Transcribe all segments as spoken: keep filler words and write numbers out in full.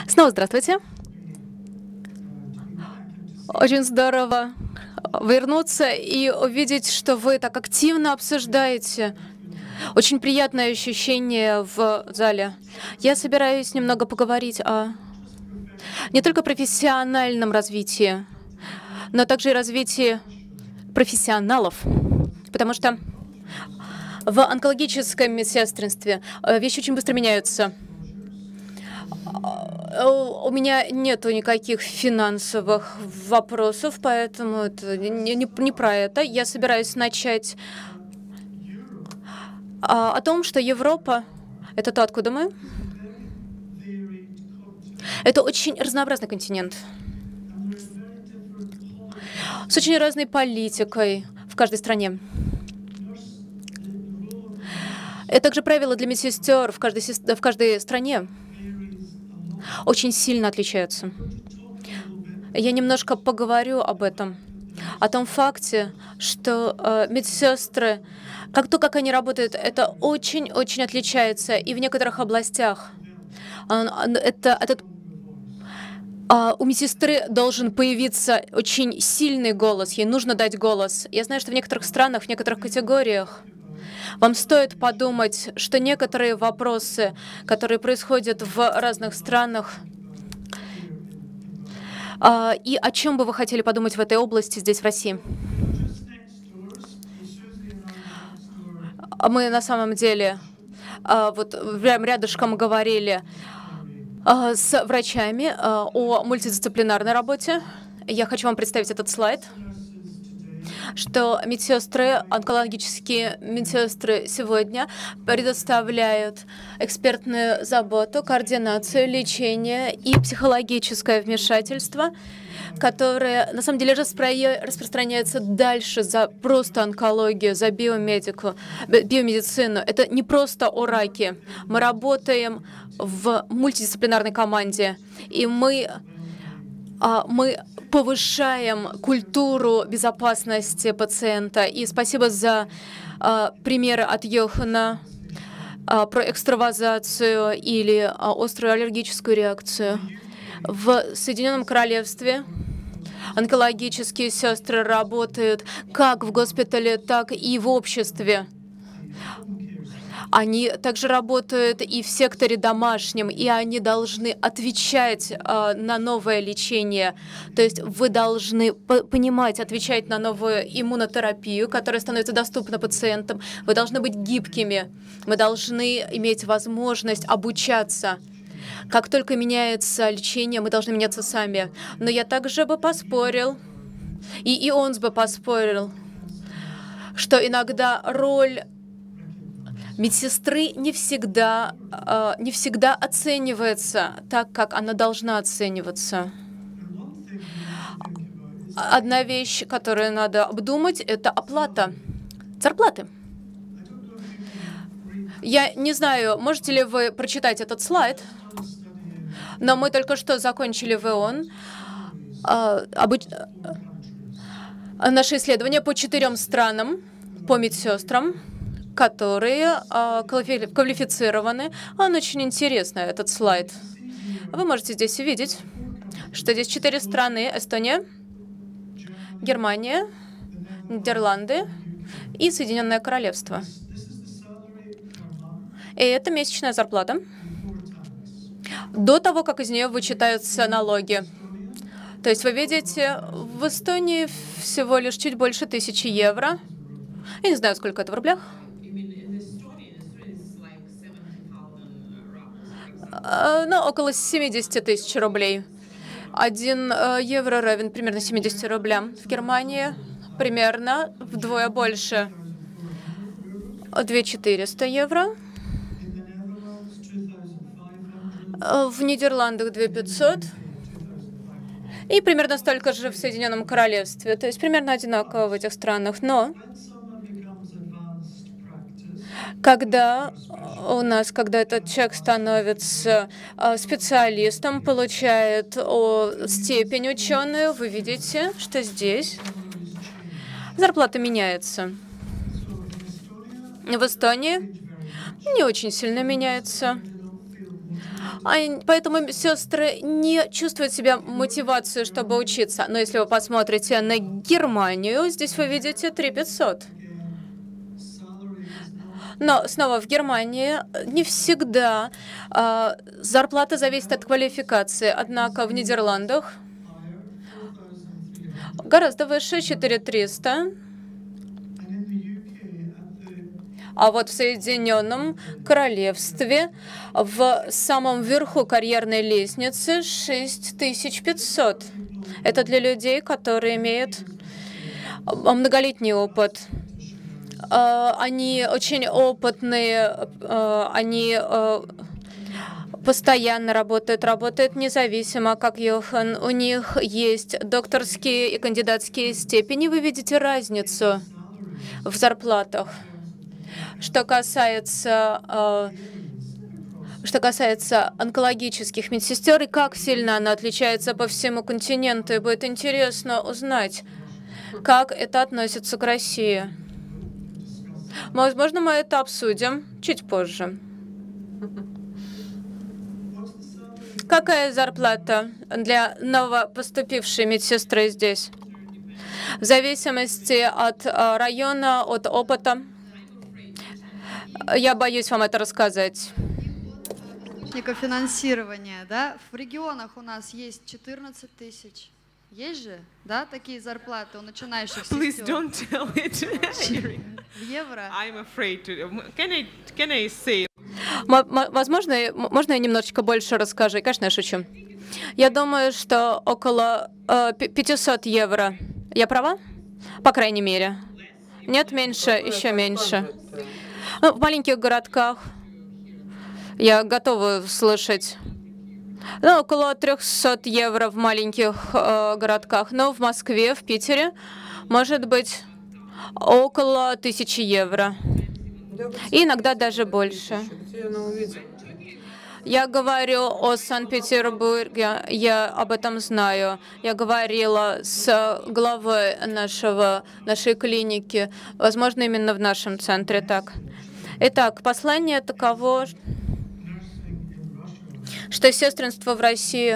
Снова здравствуйте. Очень здорово вернуться и увидеть, что вы так активно обсуждаете. Очень приятное ощущение в зале. Я собираюсь немного поговорить о не только профессиональном развитии, но также и развитии профессионалов. Потому что в онкологическом медсестринстве вещи очень быстро меняются. У меня нету никаких финансовых вопросов, поэтому это не, не, не про это. Я собираюсь начать а, о том, что Европа — это то, откуда мы. Это очень разнообразный континент с очень разной политикой в каждой стране. Это также правила для медсестер в каждой, в каждой стране очень сильно отличаются. Я немножко поговорю об этом, о том факте, что э, медсестры, как то, как они работают, это очень-очень отличается. И в некоторых областях э, это, этот, э, у медсестры должен появиться очень сильный голос, ей нужно дать голос. Я знаю, что в некоторых странах, в некоторых категориях вам стоит подумать, что некоторые вопросы, которые происходят в разных странах, и о чем бы вы хотели подумать в этой области здесь, в России? Мы на самом деле вот прям рядышком говорили с врачами о мультидисциплинарной работе. Я хочу вам представить этот слайд, что медсестры, онкологические медсестры сегодня предоставляют экспертную заботу, координацию, лечение и психологическое вмешательство, которое на самом деле распространяется дальше за просто онкологию, за биомедику, биомедицину. Это не просто о раке. Мы работаем в мультидисциплинарной команде, и мы Мы повышаем культуру безопасности пациента. И спасибо за а, примеры от Йохана а, про экстравазацию или а, острую аллергическую реакцию. В Соединенном Королевстве онкологические сестры работают как в госпитале, так и в обществе. Они также работают и в секторе домашнем, и они должны отвечать э, на новое лечение. То есть вы должны понимать, отвечать на новую иммунотерапию, которая становится доступна пациентам. Вы должны быть гибкими. Мы должны иметь возможность обучаться. Как только меняется лечение, мы должны меняться сами. Но я также бы поспорил, и Ионс бы поспорил, что иногда роль медсестры не всегда, э, не всегда оценивается так, как она должна оцениваться. Одна вещь, которую надо обдумать, это оплата зарплаты. Я не знаю, можете ли вы прочитать этот слайд, но мы только что закончили в ИОН э, обыч... наше исследование по четырем странам, по медсестрам, которые э, квалифицированы. Он очень интересный, этот слайд. Вы можете здесь увидеть, что здесь четыре страны: Эстония, Германия, Нидерланды и Соединенное Королевство. И это месячная зарплата до того, как из нее вычитаются налоги. То есть вы видите, в Эстонии всего лишь чуть больше тысячи евро. Я не знаю, сколько это в рублях. Ну, около семидесяти тысяч рублей. Один евро равен примерно семидесяти рублям. В Германии примерно вдвое больше. две тысячи четыреста евро. В Нидерландах две тысячи пятьсот. И примерно столько же в Соединенном Королевстве. То есть примерно одинаково в этих странах. Но когда у нас, когда этот человек становится специалистом, получает степень ученую, вы видите, что здесь зарплата меняется. В Эстонии не очень сильно меняется. Поэтому сестры не чувствуют себя мотивацию, чтобы учиться. Но если вы посмотрите на Германию, здесь вы видите три тысячи пятьсот. Но снова в Германии не всегда э, зарплата зависит от квалификации. Однако в Нидерландах гораздо выше, четыре тысячи триста. А вот в Соединенном Королевстве в самом верху карьерной лестницы шесть тысяч пятьсот. Это для людей, которые имеют многолетний опыт. Они очень опытные, они постоянно работают, работают независимо, как Йохан. У них есть докторские и кандидатские степени. Вы видите разницу в зарплатах. Что касается, что касается онкологических медсестер и как сильно она отличается по всему континенту, и будет интересно узнать, как это относится к России. Возможно, мы это обсудим чуть позже. Какая зарплата для новопоступившей медсестры здесь? В зависимости от района, от опыта. Я боюсь вам это рассказать. Финансирование, да? В регионах у нас есть четырнадцать тысяч. Есть же, да, такие зарплаты у начинающих сестер? Please don't tell it. В евро? I'm afraid to. Can I, can I say? Возможно, можно я немножечко больше расскажу? Конечно, я шучу. Я думаю, что около э, пятисот евро. Я права? По крайней мере. Нет, меньше, еще меньше. Ну, в маленьких городках я готова слышать. Ну, около трехсот евро в маленьких э, городках. Но в Москве, в Питере, может быть, около тысячи евро. И иногда даже больше. Я говорю о Санкт-Петербурге, я об этом знаю. Я говорила с главой нашего, нашей клиники, возможно, именно в нашем центре так. Итак, послание таково, что сестринство в России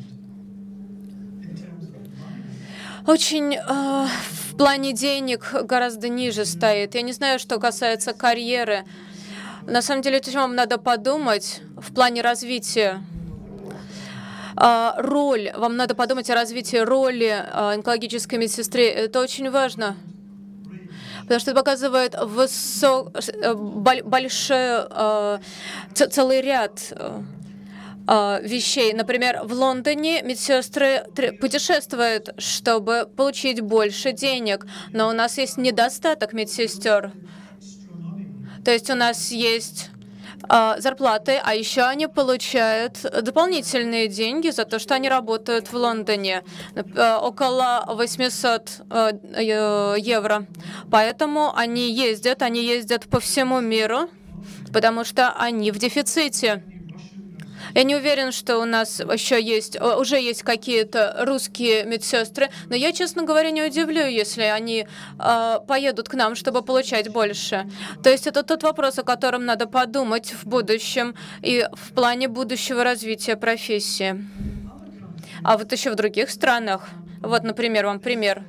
очень э, в плане денег гораздо ниже стоит. Я не знаю, что касается карьеры. На самом деле, о чем вам надо подумать в плане развития. Э, роль, вам надо подумать о развитии роли э, онкологической медсестры. Это очень важно. Потому что это показывает высок, большой, э, целый ряд э, вещей. Например, в Лондоне медсестры путешествуют, чтобы получить больше денег, но у нас есть недостаток медсестер. То есть у нас есть э, зарплаты, а еще они получают дополнительные деньги за то, что они работают в Лондоне, э, около восьмисот э, евро. Поэтому они ездят, они ездят по всему миру, потому что они в дефиците. Я не уверен, что у нас еще есть, уже есть какие-то русские медсестры, но я, честно говоря, не удивлю, если они э, поедут к нам, чтобы получать больше. То есть это тот вопрос, о котором надо подумать в будущем и в плане будущего развития профессии. А вот еще в других странах, вот, например, вам пример.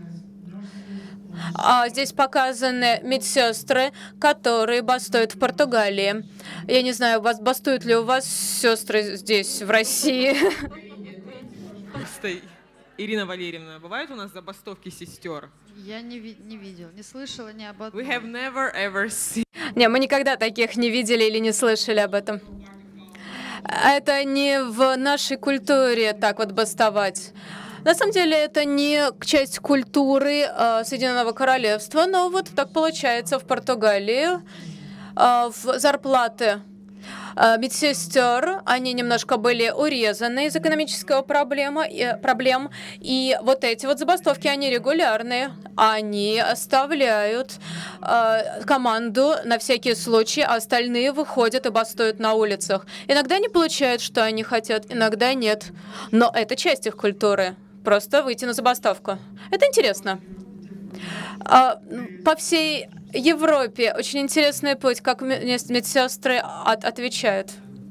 А здесь показаны медсестры, которые бастуют в Португалии. Я не знаю, вас бастуют ли у вас сестры здесь, в России? Ирина Валерьевна, бывают у нас забастовки сестер? Я не, ви не видел, не слышала ни об этом. We have never ever seen. Не, мы никогда таких не видели или не слышали об этом. Это не в нашей культуре так вот бастовать. На самом деле это не часть культуры э, Соединенного Королевства, но вот так получается в Португалии. Э, в зарплаты э, медсестер, они немножко были урезаны из экономического проблема, э, проблем, и вот эти вот забастовки, они регулярные. Они оставляют э, команду на всякий случай, а остальные выходят и бастуют на улицах. Иногда они получают, что они хотят, иногда нет. Но это часть их культуры. Просто выйти на забастовку. Это интересно. По всей Европе очень интересный путь, как медсестры от отвечают.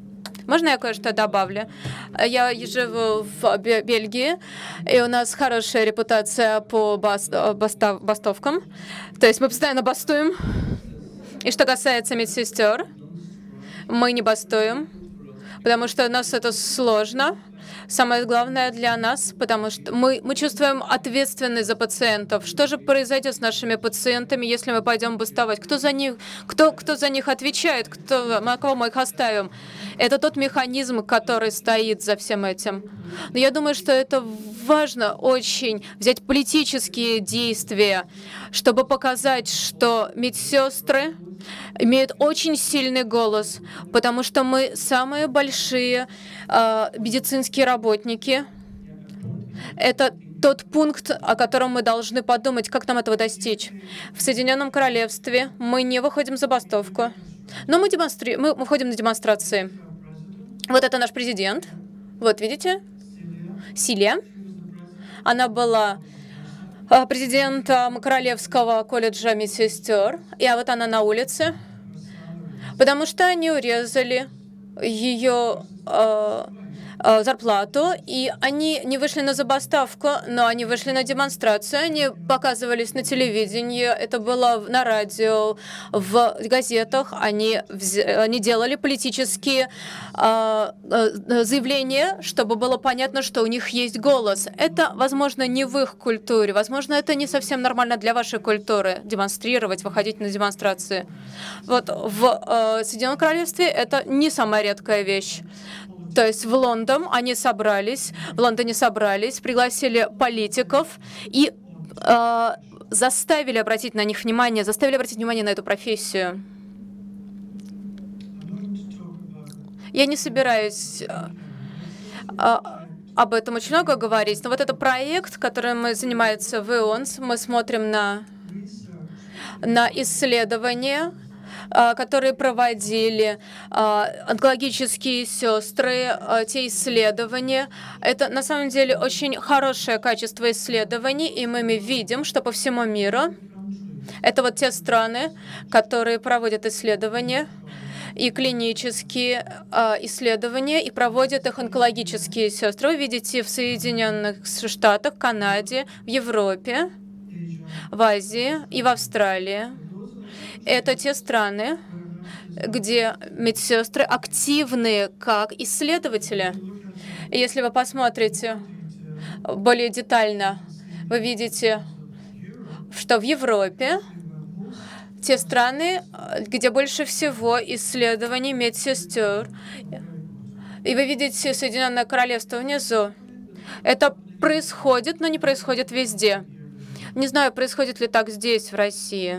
Можно я кое-что добавлю? Я живу в Бельгии, и у нас хорошая репутация по бас бастов бастовкам. То есть мы постоянно бастуем. И что касается медсестер, мы не бастуем, потому что у нас это сложно. Самое главное для нас, потому что мы, мы чувствуем ответственность за пациентов. Что же произойдет с нашими пациентами, если мы пойдем бастовать? Кто за них, кто, кто за них отвечает? Кто, на кого мы их оставим? Это тот механизм, который стоит за всем этим. Но я думаю, что это важно очень взять политические действия, чтобы показать, что медсестры имеют очень сильный голос, потому что мы самые большие э, медицинские работники. Это тот пункт, о котором мы должны подумать, как нам этого достичь. В Соединенном Королевстве мы не выходим в забастовку, но мы, демонстри... мы выходим на демонстрации. Вот это наш президент. Вот, видите? Силия. Она была президентом Королевского колледжа медсестер. И вот она на улице, потому что они урезали ее э, э, зарплату, и они не вышли на забастовку, но они вышли на демонстрацию, они показывались на телевидении, это было на радио, в газетах, они, они делали политические э, э, заявления, чтобы было понятно, что у них есть голос. Это, возможно, не в их культуре, возможно, это не совсем нормально для вашей культуры, демонстрировать, выходить на демонстрации. Вот в э, Соединенном Королевстве это не самая редкая вещь. То есть в Лондон они собрались, в Лондоне собрались, пригласили политиков и э, заставили обратить на них внимание, заставили обратить внимание на эту профессию. Я не собираюсь э, э, об этом очень много говорить, но вот это проект, которым занимается ВИОНС, мы смотрим на, на исследования, которые проводили онкологические сестры, те исследования. Это на самом деле очень хорошее качество исследований, и мы видим, что по всему миру это вот те страны, которые проводят исследования и клинические исследования, и проводят их онкологические сестры. Вы видите в Соединенных Штатах, Канаде, в Европе, в Азии и в Австралии. Это те страны, где медсестры активны как исследователи. И если вы посмотрите более детально, вы видите, что в Европе те страны, где больше всего исследований медсестер, и вы видите Соединенное Королевство внизу. Это происходит, но не происходит везде. Не знаю, происходит ли так здесь, в России.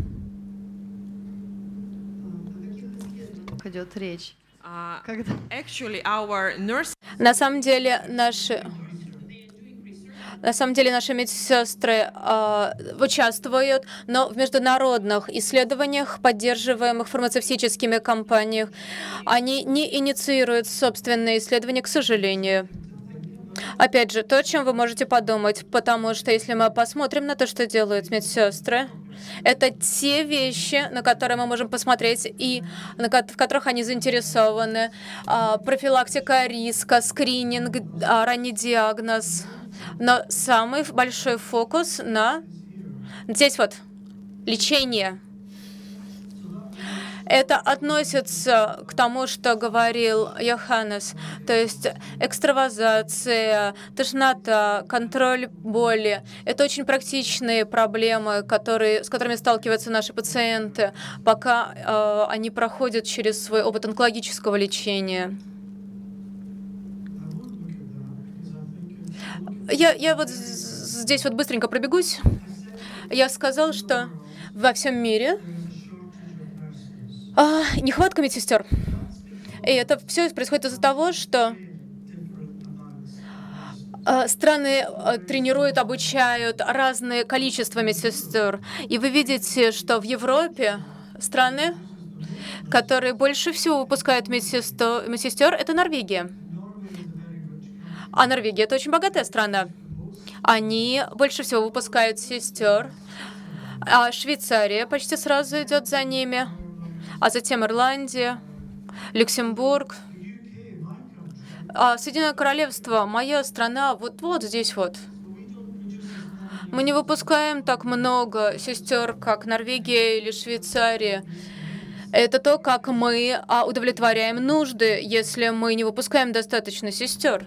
Идет речь. Uh, Когда? actually, our nurse... На самом деле наши, на самом деле наши медсестры э, участвуют, но в международных исследованиях, поддерживаемых фармацевтическими компаниями, они не инициируют собственные исследования, к сожалению. Опять же, то, о чем вы можете подумать, потому что если мы посмотрим на то, что делают медсестры, это те вещи, на которые мы можем посмотреть и на, в которых они заинтересованы. А, профилактика риска, скрининг, а, ранний диагноз. Но самый большой фокус на здесь вот лечение. Это относится к тому, что говорил Йоханнес, то есть экстравазация, тошнота, контроль боли. Это очень практичные проблемы, которые, с которыми сталкиваются наши пациенты, пока э, они проходят через свой опыт онкологического лечения. Я, я вот здесь вот быстренько пробегусь. Я сказал, что во всем мире А, нехватка медсестер. И это все происходит из-за того, что а, страны а, тренируют, обучают разное количество медсестер. И вы видите, что в Европе страны, которые больше всего выпускают медсестер, медсестер, это Норвегия. А Норвегия — это очень богатая страна. Они больше всего выпускают сестер. А Швейцария почти сразу идет за ними. А затем Ирландия, Люксембург, А Соединенное Королевство, моя страна, вот, вот здесь вот. Мы не выпускаем так много сестер, как Норвегия или Швейцария. Это то, как мы а, удовлетворяем нужды, если мы не выпускаем достаточно сестер.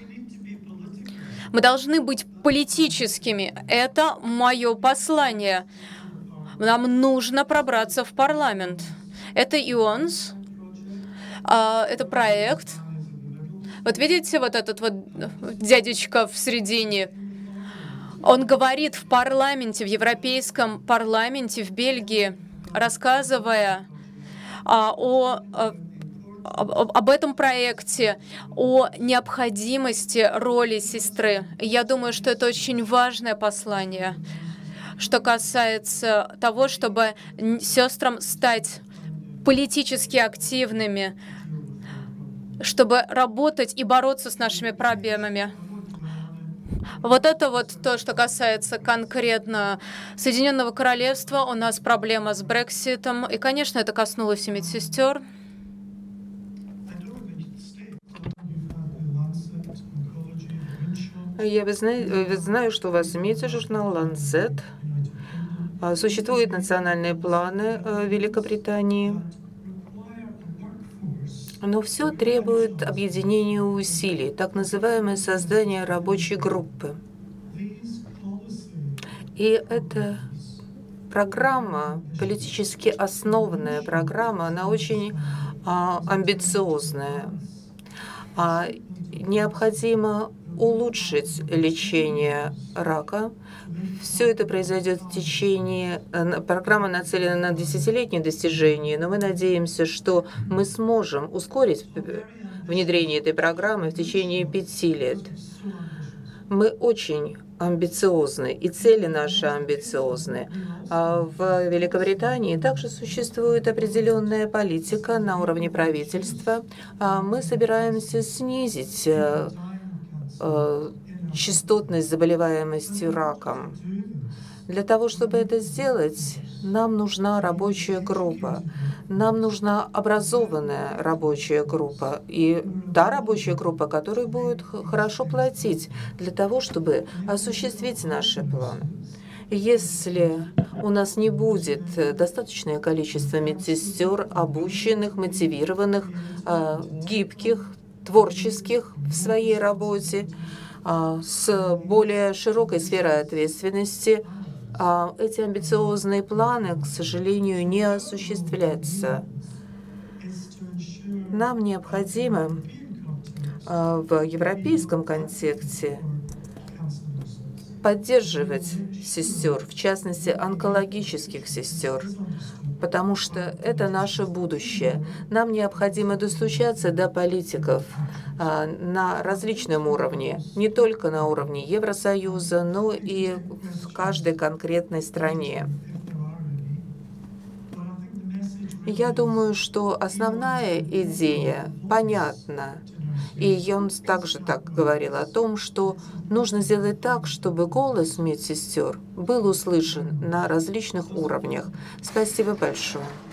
Мы должны быть политическими. Это мое послание. Нам нужно пробраться в парламент. Это ИОНС, а, это проект. Вот видите, вот этот вот дядечка в середине. Он говорит в парламенте, в Европейском парламенте, в Бельгии, рассказывая а, о, о, об этом проекте, о необходимости роли сестры. Я думаю, что это очень важное послание, что касается того, чтобы сестрам стать политически активными, чтобы работать и бороться с нашими проблемами. Вот это вот то, что касается конкретно Соединенного Королевства. У нас проблема с Брекситом. И, конечно, это коснулось и медсестер. Я знаю, знаю, что у вас имеется журнал «Ланцет». Существуют национальные планы в Великобритании. Но все требует объединения усилий, так называемое создание рабочей группы. И эта программа, политически основанная программа, она очень а, амбициозная. А, необходимо улучшить лечение рака. Все это произойдет в течение... Программа нацелена на десятилетнее достижение, но мы надеемся, что мы сможем ускорить внедрение этой программы в течение пяти лет. Мы очень амбициозны, и цели наши амбициозны. В Великобритании также существует определенная политика на уровне правительства. Мы собираемся снизить частотность заболеваемости раком. Для того, чтобы это сделать, нам нужна рабочая группа. Нам нужна образованная рабочая группа. И та рабочая группа, которая будет хорошо платить для того, чтобы осуществить наши планы. Если у нас не будет достаточное количество медсестер, обученных, мотивированных, гибких, творческих в своей работе, с более широкой сферой ответственности, эти амбициозные планы, к сожалению, не осуществляются. Нам необходимо в европейском контексте поддерживать сестер, в частности, онкологических сестер, потому что это наше будущее. Нам необходимо достучаться до политиков а, на различном уровне, не только на уровне Евросоюза, но и в каждой конкретной стране. Я думаю, что основная идея понятна. И Йонс также так говорил о том, что нужно сделать так, чтобы голос медсестер был услышан на различных уровнях. Спасибо большое.